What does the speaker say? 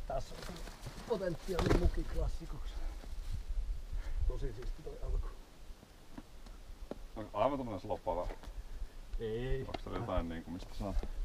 Tässä on potentiaali mukiklassikoksi. Tosi siisti toi alku. Onko aivan tommonen slopava? Ei. Onko täällä jotain niinku mistä saa?